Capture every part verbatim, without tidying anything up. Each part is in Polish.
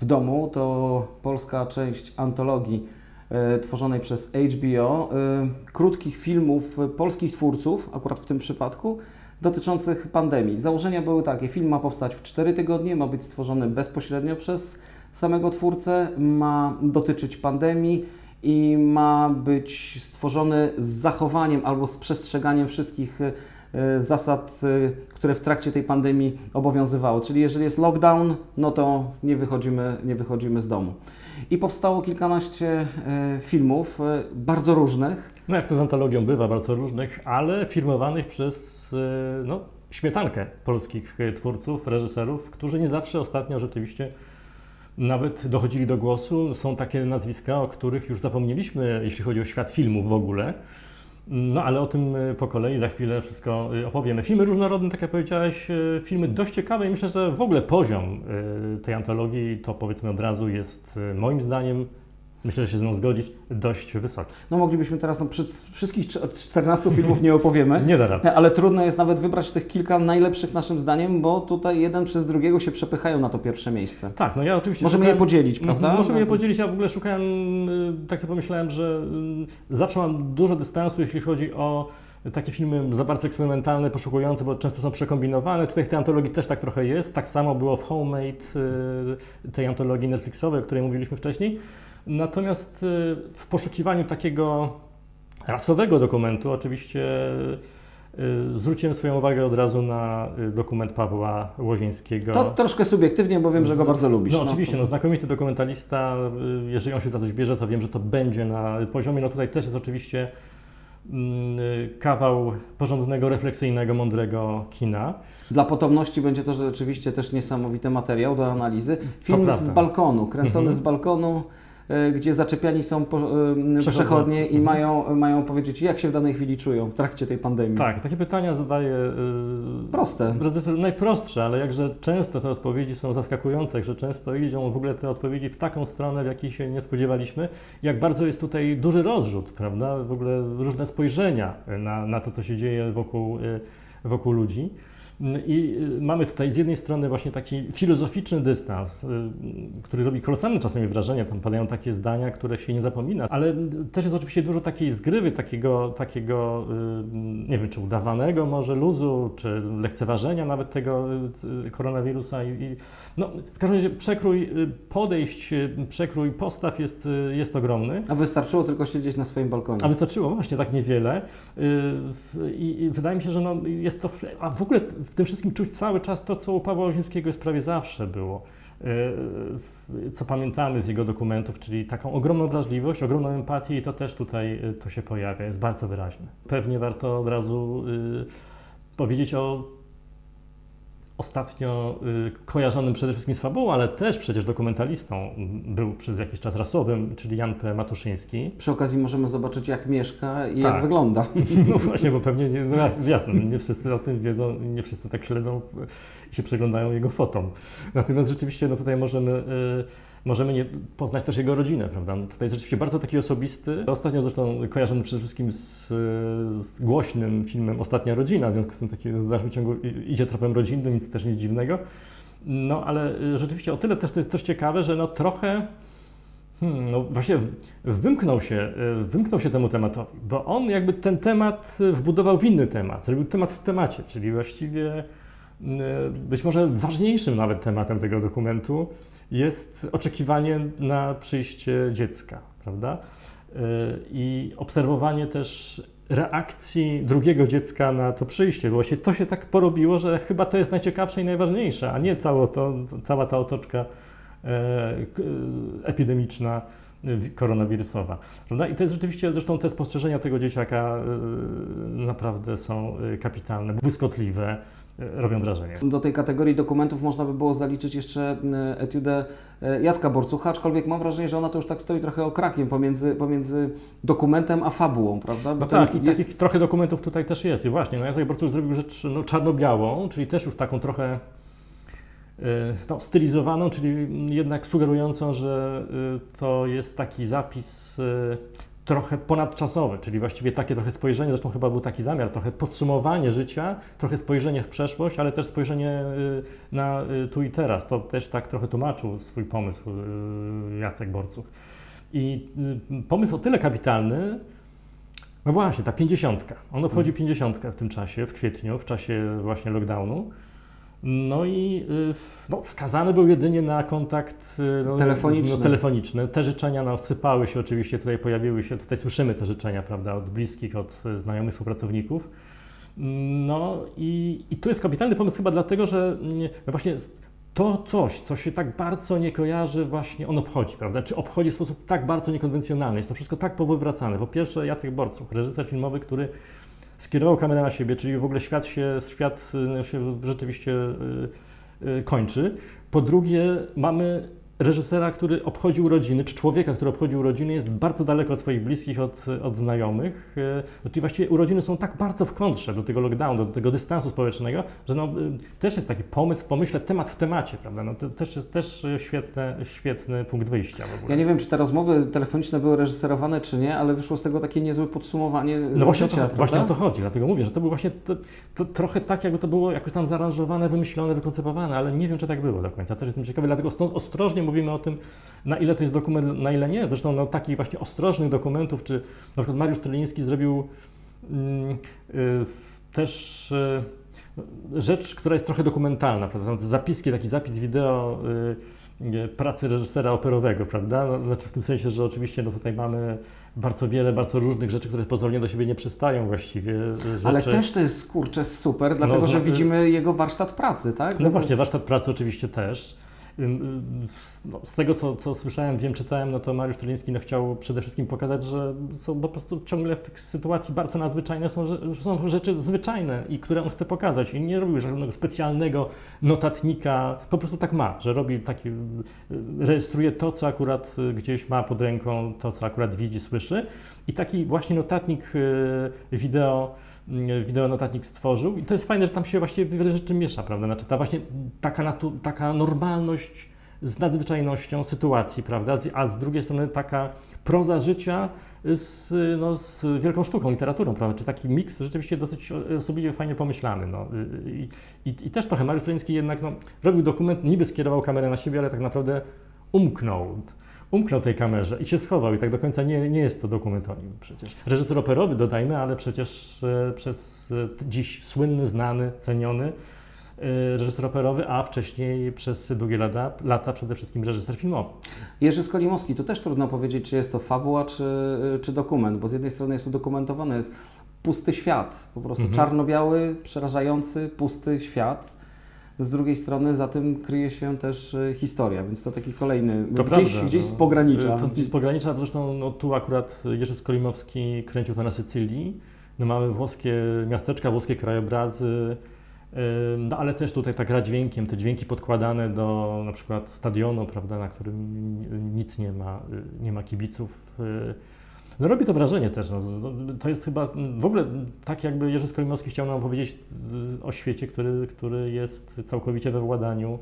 w domu to polska część antologii y, tworzonej przez H B O, y, krótkich filmów polskich twórców, akurat w tym przypadku, dotyczących pandemii. Założenia były takie: film ma powstać w cztery tygodnie, ma być stworzony bezpośrednio przez samego twórcę, ma dotyczyć pandemii i ma być stworzony z zachowaniem albo z przestrzeganiem wszystkich zasad, które w trakcie tej pandemii obowiązywały. Czyli jeżeli jest lockdown, no to nie wychodzimy, nie wychodzimy z domu. I powstało kilkanaście filmów, bardzo różnych. No jak to z antologią bywa, bardzo różnych, ale firmowanych przez no, śmietankę polskich twórców, reżyserów, którzy nie zawsze ostatnio rzeczywiście nawet dochodzili do głosu. Są takie nazwiska, o których już zapomnieliśmy, jeśli chodzi o świat filmów w ogóle. No ale o tym po kolei za chwilę wszystko opowiemy. Filmy różnorodne, tak jak powiedziałeś, filmy dość ciekawe i myślę, że w ogóle poziom tej antologii, to powiedzmy od razu, jest moim zdaniem, myślę, że się z mną zgodzić, dość wysoki. No moglibyśmy teraz, no przy wszystkich czternastu filmów nie opowiemy, nie da rady. Ale trudno jest nawet wybrać tych kilka najlepszych naszym zdaniem, bo tutaj jeden przez drugiego się przepychają na to pierwsze miejsce. Tak, no ja oczywiście... Możemy szukałem... je podzielić, prawda? Możemy je podzielić, ja w ogóle szukałem, tak sobie pomyślałem, że zawsze mam dużo dystansu, jeśli chodzi o takie filmy za bardzo eksperymentalne, poszukujące, bo często są przekombinowane. Tutaj w tej antologii też tak trochę jest. Tak samo było w Homemade, tej antologii Netflixowej, o której mówiliśmy wcześniej. Natomiast w poszukiwaniu takiego rasowego dokumentu oczywiście zwróciłem swoją uwagę od razu na dokument Pawła Łozińskiego. To troszkę subiektywnie, bo wiem, że go bardzo lubisz. No, no oczywiście, no, znakomity dokumentalista. Jeżeli on się za coś bierze, to wiem, że to będzie na poziomie. No tutaj też jest oczywiście kawał porządnego, refleksyjnego, mądrego kina. Dla potomności będzie to rzeczywiście też niesamowity materiał do analizy. Film to z balkonu, kręcony mhm. z balkonu, gdzie zaczepiani są po, przechodnie i mhm. mają, mają powiedzieć, jak się w danej chwili czują w trakcie tej pandemii. Tak, takie pytania zadaję... Yy, Proste. Najprostsze, ale jakże często te odpowiedzi są zaskakujące, jakże często idą w ogóle te odpowiedzi w taką stronę, w jakiej się nie spodziewaliśmy. Jak bardzo jest tutaj duży rozrzut, prawda? W ogóle różne spojrzenia na, na to, co się dzieje wokół, yy, wokół ludzi. I mamy tutaj z jednej strony właśnie taki filozoficzny dystans, który robi kolosalne czasami wrażenie, tam padają takie zdania, które się nie zapomina, ale też jest oczywiście dużo takiej zgrywy, takiego, takiego nie wiem, czy udawanego może luzu, czy lekceważenia nawet tego koronawirusa. I, no, w każdym razie przekrój podejść, przekrój postaw jest, jest ogromny. A wystarczyło tylko siedzieć na swoim balkonie. A wystarczyło właśnie tak niewiele. I, i wydaje mi się, że no, jest to, a w ogóle w tym wszystkim czuć cały czas to, co u Pawła Łozińskiego jest prawie zawsze było, co pamiętamy z jego dokumentów, czyli taką ogromną wrażliwość, ogromną empatię i to też tutaj to się pojawia, jest bardzo wyraźne. Pewnie warto od razu powiedzieć o ostatnio kojarzonym przede wszystkim z fabułą, ale też przecież dokumentalistą był przez jakiś czas rasowym, czyli Jan P. Matuszyński. Przy okazji możemy zobaczyć, jak mieszka i tak. jak wygląda. No właśnie, bo pewnie, nie, no jasne, nie wszyscy o tym wiedzą, nie wszyscy tak śledzą i się przeglądają jego fotom. Natomiast rzeczywiście no tutaj możemy, y, możemy nie, poznać też jego rodzinę, prawda? No tutaj rzeczywiście bardzo taki osobisty. Ostatnio zresztą kojarzony przede wszystkim z, z głośnym filmem Ostatnia Rodzina, w związku z tym taki w dalszym ciągu idzie tropem rodzinnym, nic też nic dziwnego. No ale rzeczywiście o tyle też to jest też ciekawe, że no trochę Hmm, no właśnie wymknął się, wymknął się temu tematowi, bo on jakby ten temat wbudował w inny temat, zrobił temat w temacie, czyli właściwie być może ważniejszym nawet tematem tego dokumentu jest oczekiwanie na przyjście dziecka, prawda? I obserwowanie też reakcji drugiego dziecka na to przyjście, bo właśnie to się tak porobiło, że chyba to jest najciekawsze i najważniejsze, a nie całe to, cała ta otoczka epidemiczna, koronawirusowa. Prawda? I to jest rzeczywiście, zresztą te spostrzeżenia tego dzieciaka naprawdę są kapitalne, błyskotliwe, robią wrażenie. Do tej kategorii dokumentów można by było zaliczyć jeszcze etiudę Jacka Borcucha, aczkolwiek mam wrażenie, że ona to już tak stoi trochę okrakiem pomiędzy, pomiędzy dokumentem a fabułą, prawda? Bo no tak, i jest... takich trochę dokumentów tutaj też jest. I właśnie, no Jacek Borcuch zrobił rzecz no, czarno-białą, czyli też już taką trochę no, stylizowaną, czyli jednak sugerującą, że to jest taki zapis trochę ponadczasowe, czyli właściwie takie trochę spojrzenie, zresztą chyba był taki zamiar, trochę podsumowanie życia, trochę spojrzenie w przeszłość, ale też spojrzenie na tu i teraz. To też tak trochę tłumaczył swój pomysł Jacek Borcuch. I pomysł o tyle kapitalny, no właśnie, ta pięćdziesiątka. On obchodzi pięćdziesiątkę w tym czasie, w kwietniu, w czasie właśnie lockdownu. No i no, skazany był jedynie na kontakt no, telefoniczny. No, telefoniczny. Te życzenia no, sypały się oczywiście, tutaj pojawiły się, tutaj słyszymy te życzenia, prawda, od bliskich, od znajomych, współpracowników. No i, i tu jest kapitalny pomysł chyba dlatego, że no właśnie to coś, co się tak bardzo nie kojarzy, właśnie on obchodzi, prawda? Czy obchodzi w sposób tak bardzo niekonwencjonalny. Jest to wszystko tak powywracane. Po pierwsze Jacek Borcuch, reżyser filmowy, który skierował kamerę na siebie, czyli w ogóle świat się, świat się rzeczywiście yy, kończy. Po drugie, mamy reżysera, który obchodził urodziny, czy człowieka, który obchodził urodziny, jest bardzo daleko od swoich bliskich, od, od znajomych. Yy, czyli właściwie urodziny są tak bardzo w kontrze do tego lockdownu, do tego dystansu społecznego, że no, yy, też jest taki pomysł, pomyślę, temat w temacie, prawda? No, to też jest też świetne, świetny punkt wyjścia w ogóle. Ja nie wiem, czy te rozmowy telefoniczne były reżyserowane, czy nie, ale wyszło z tego takie niezłe podsumowanie. No właśnie, życia, to, właśnie o to chodzi, dlatego mówię, że to było właśnie to, to trochę tak, jakby to było jakoś tam zaaranżowane, wymyślone, wykoncypowane, ale nie wiem, czy tak było do końca. Też jestem ciekawy, dlatego stąd ostrożnie mówimy o tym, na ile to jest dokument, na ile nie. Zresztą no, takich właśnie ostrożnych dokumentów, czy na przykład Mariusz Tyliński zrobił mm, y, też y, rzecz, która jest trochę dokumentalna, prawda? Zapiski, taki zapis wideo y, pracy reżysera operowego, prawda? No, znaczy w tym sensie, że oczywiście no, tutaj mamy bardzo wiele, bardzo różnych rzeczy, które pozornie do siebie nie przystają właściwie. Rzeczy. Ale też to jest, kurczę, super, dlatego no, że widzimy jego warsztat pracy, tak? No właśnie, warsztat pracy oczywiście też. No, z tego, co, co słyszałem, wiem, czytałem, no to Mariusz Tyliński no, chciał przede wszystkim pokazać, że są po prostu ciągle w tych sytuacji bardzo nadzwyczajne są, są rzeczy zwyczajne i które on chce pokazać. I nie robił żadnego specjalnego notatnika, po prostu tak ma, że robi taki, rejestruje to, co akurat gdzieś ma pod ręką, to, co akurat widzi, słyszy. I taki właśnie notatnik wideo wideo notatnik stworzył i to jest fajne, że tam się właściwie wiele rzeczy miesza, prawda? Znaczy ta właśnie taka, natu, taka normalność z nadzwyczajnością sytuacji, prawda? A z drugiej strony taka proza życia z, no, z wielką sztuką, literaturą, prawda? Czy taki miks rzeczywiście dosyć osobliwie fajnie pomyślany. No. I, i, I też trochę Mariusz Tyliński jednak no, robił dokument, niby skierował kamerę na siebie, ale tak naprawdę umknął. Umknął tej kamerze i się schował i tak do końca nie, nie jest to dokument o nim przecież. Reżyser operowy, dodajmy, ale przecież e, przez e, dziś słynny, znany, ceniony e, reżyser operowy, a wcześniej przez długie lata, lata przede wszystkim reżyser filmowy. Jerzy Skolimowski, tu też trudno powiedzieć, czy jest to fabuła, czy, czy dokument, bo z jednej strony jest udokumentowany, jest pusty świat, po prostu mhm. czarno-biały, przerażający, pusty świat. Z drugiej strony za tym kryje się też historia, więc to taki kolejny, to gdzieś, prawda, gdzieś no, z pogranicza. To gdzieś z pogranicza, zresztą no, tu akurat Jerzy Skolimowski kręcił to na Sycylii. No, mamy włoskie miasteczka, włoskie krajobrazy, no ale też tutaj ta gra dźwiękiem, te dźwięki podkładane do na przykład stadionu, prawda, na którym nic nie ma, nie ma kibiców. No robi to wrażenie też, no, to jest chyba w ogóle tak jakby Jerzy Skolimowski chciał nam powiedzieć o świecie, który, który jest całkowicie we władaniu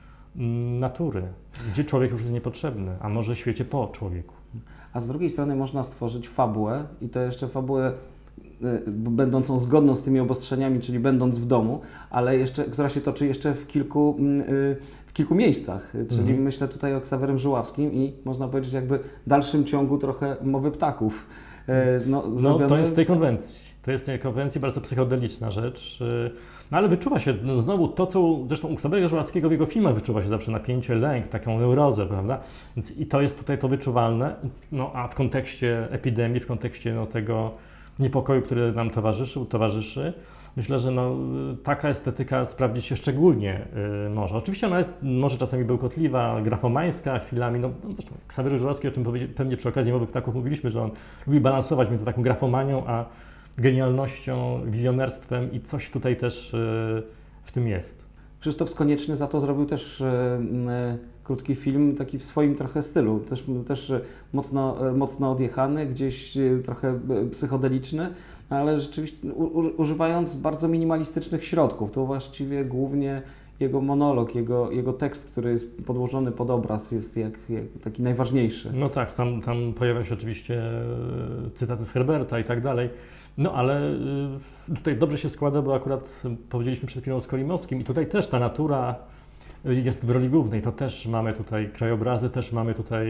natury, gdzie człowiek już jest niepotrzebny, a może świecie po człowieku. A z drugiej strony można stworzyć fabułę i to jeszcze fabułę y, będącą zgodną z tymi obostrzeniami, czyli będąc w domu, ale jeszcze, która się toczy jeszcze w kilku, y, w kilku miejscach, czyli mhm. myślę tutaj o Ksawerym Żuławskim i można powiedzieć jakby w dalszym ciągu trochę Mowy ptaków. Y, no, no zrobione... to jest w tej konwencji, to jest w tej konwencji bardzo psychodeliczna rzecz. Y, No ale wyczuwa się no znowu to, co zresztą u Ksawery Żuławskiego w jego filmach wyczuwa się zawsze napięcie, lęk, taką neurozę, prawda? Więc i to jest tutaj to wyczuwalne, no a w kontekście epidemii, w kontekście no, tego niepokoju, który nam towarzyszył, towarzyszy, myślę, że no, taka estetyka sprawdzić się szczególnie y, może. Oczywiście ona jest może czasami bełkotliwa, grafomańska chwilami, no zresztą Ksawery Żuławski, o czym pewnie przy okazji Mowy Ptaków mówiliśmy, że on lubi balansować między taką grafomanią, a genialnością, wizjonerstwem i coś tutaj też y, w tym jest. Krzysztof Skonieczny za to zrobił też y, y, krótki film, taki w swoim trochę stylu, też, też mocno, mocno odjechany, gdzieś y, trochę psychodeliczny, ale rzeczywiście u, u, używając bardzo minimalistycznych środków. To właściwie głównie jego monolog, jego, jego tekst, który jest podłożony pod obraz, jest jak, jak taki najważniejszy. No tak, tam, tam pojawiają się oczywiście cytaty z Herberta i tak dalej. No ale tutaj dobrze się składa, bo akurat powiedzieliśmy przed chwilą o Skolimowskim i tutaj też ta natura jest w roli głównej. To też mamy tutaj krajobrazy, też mamy tutaj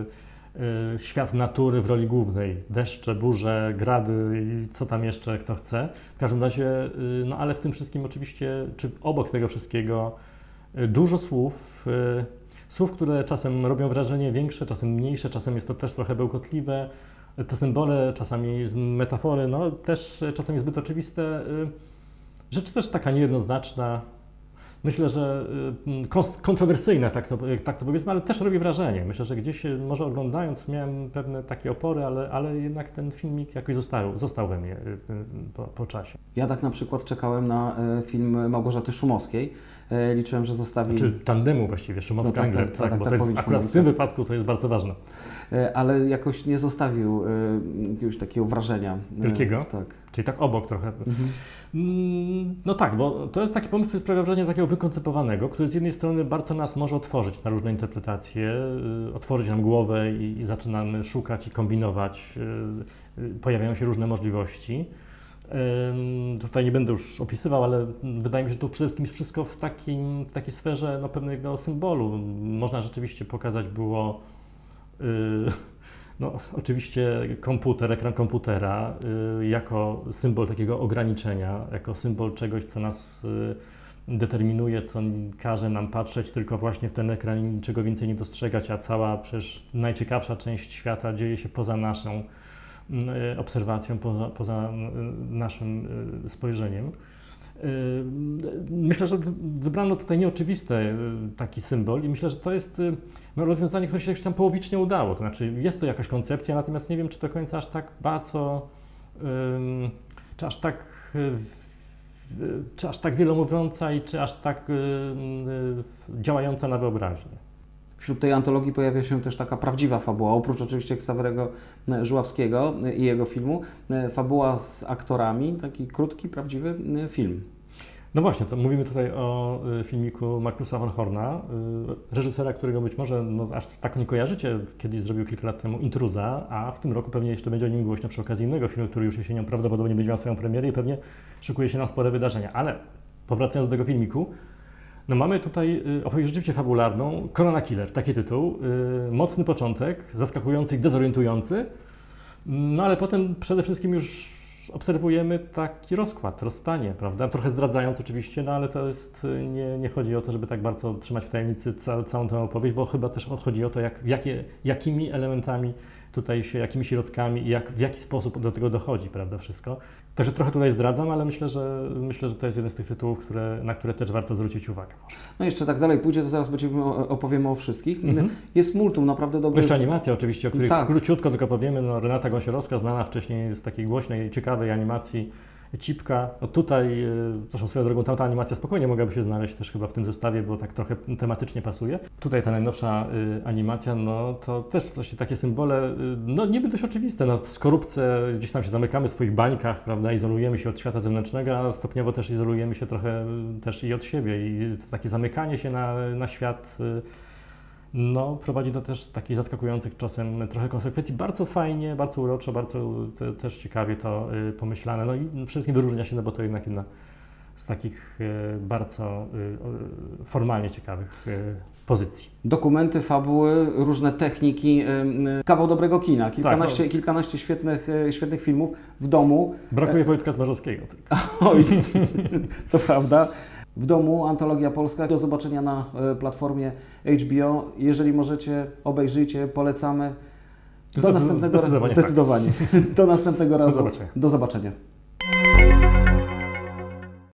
świat natury w roli głównej. Deszcze, burze, grady i co tam jeszcze kto chce. W każdym razie, no ale w tym wszystkim oczywiście, czy obok tego wszystkiego dużo słów, słów, które czasem robią wrażenie większe, czasem mniejsze, czasem jest to też trochę bełkotliwe. Te symbole, czasami metafory, no też czasami zbyt oczywiste. Rzecz też taka niejednoznaczna. Myślę, że kontrowersyjna, tak to, tak to powiedzmy, ale też robi wrażenie. Myślę, że gdzieś może oglądając miałem pewne takie opory, ale, ale jednak ten filmik jakoś został, został we mnie po, po czasie. Ja tak na przykład czekałem na film Małgorzaty Szumowskiej. Liczyłem, że zostawi... Czy tandemu właściwie, Szumowska-Angler, no tak, tak, tak, tak, bo tak, to tak jest, akurat w tym wypadku to jest bardzo ważne. Ale jakoś nie zostawił jakiegoś takiego wrażenia. Wielkiego? Tak. Czyli tak obok trochę. Mhm. No tak, bo to jest taki pomysł, który sprawia wrażenie takiego wykoncypowanego, który z jednej strony bardzo nas może otworzyć na różne interpretacje, otworzyć nam głowę i, i zaczynamy szukać i kombinować. Pojawiają się różne możliwości. Tutaj nie będę już opisywał, ale wydaje mi się, że tu przede wszystkim jest wszystko w, takim, w takiej sferze no, pewnego symbolu. Można rzeczywiście pokazać było yy, no, oczywiście komputer, ekran komputera yy, jako symbol takiego ograniczenia, jako symbol czegoś, co nas yy, determinuje, co każe nam patrzeć tylko właśnie w ten ekran i niczego więcej nie dostrzegać, a cała przecież najciekawsza część świata dzieje się poza naszą obserwacją, poza, poza naszym spojrzeniem. Myślę, że wybrano tutaj nieoczywisty taki symbol i myślę, że to jest no, rozwiązanie, które się tam połowicznie udało. To znaczy jest to jakaś koncepcja, natomiast nie wiem, czy do końca aż tak bardzo, czy aż tak, czy aż tak wielomówiąca i czy aż tak działająca na wyobraźnię. Wśród tej antologii pojawia się też taka prawdziwa fabuła, oprócz oczywiście Ksawerego Żuławskiego i jego filmu, fabuła z aktorami, taki krótki, prawdziwy film. No właśnie, to mówimy tutaj o filmiku Markusa von Horna, reżysera, którego być może no, aż tak nie kojarzycie, kiedyś zrobił kilka lat temu Intruza, a w tym roku pewnie jeszcze będzie o nim głośno przy okazji innego filmu, który już jesienią prawdopodobnie będzie miał swoją premierę i pewnie szykuje się na spore wydarzenia. Ale powracając do tego filmiku, no mamy tutaj opowieść rzeczywiście fabularną, Corona Killer, taki tytuł, yy, mocny początek, zaskakujący i dezorientujący, no ale potem przede wszystkim już obserwujemy taki rozkład, rozstanie, prawda, trochę zdradzając oczywiście, no ale to jest, nie, nie chodzi o to, żeby tak bardzo trzymać w tajemnicy ca, całą tę opowieść, bo chyba też chodzi o to, jak, jakie, jakimi elementami tutaj się, jakimi środkami i jak, w jaki sposób do tego dochodzi, prawda, wszystko. Także trochę tutaj zdradzam, ale myślę, że myślę, że to jest jeden z tych tytułów, które, na które też warto zwrócić uwagę. No jeszcze tak dalej pójdzie, to zaraz będziemy opowiemy o wszystkich. Mm-hmm. Jest multum, naprawdę dobry. Jeszcze animacja oczywiście, o której tak. króciutko tylko powiemy. No, Renata Gąsiorowska, znana wcześniej z takiej głośnej, ciekawej animacji Cipka. No tutaj, zresztą swoją drogą, tamta animacja spokojnie mogłaby się znaleźć też chyba w tym zestawie, bo tak trochę tematycznie pasuje. Tutaj ta najnowsza y, animacja, no to też właśnie takie symbole, y, no niby dość oczywiste, no w skorupce gdzieś tam się zamykamy w swoich bańkach, prawda, izolujemy się od świata zewnętrznego, a stopniowo też izolujemy się trochę y, też i od siebie i takie zamykanie się na, na świat y, no, prowadzi do też takich zaskakujących czasem trochę konsekwencji. Bardzo fajnie, bardzo uroczo, bardzo te, też ciekawie to y, pomyślane. No i przede wszystkim wyróżnia się, no bo to jednak jedna z takich y, bardzo y, formalnie ciekawych y, pozycji. Dokumenty, fabuły, różne techniki, y, kawał dobrego kina, kilkanaście, tak, no. kilkanaście świetnych, y, świetnych filmów w domu. Brakuje Wojtka Zmarzowskiego tylko. Oj, to prawda. W domu, antologia polska. Do zobaczenia na platformie H B O. Jeżeli możecie, obejrzyjcie, polecamy. Do następnego razu. Zdecydowanie. Zdecydowanie. Tak. Do następnego razu. Do zobaczenia. Do zobaczenia.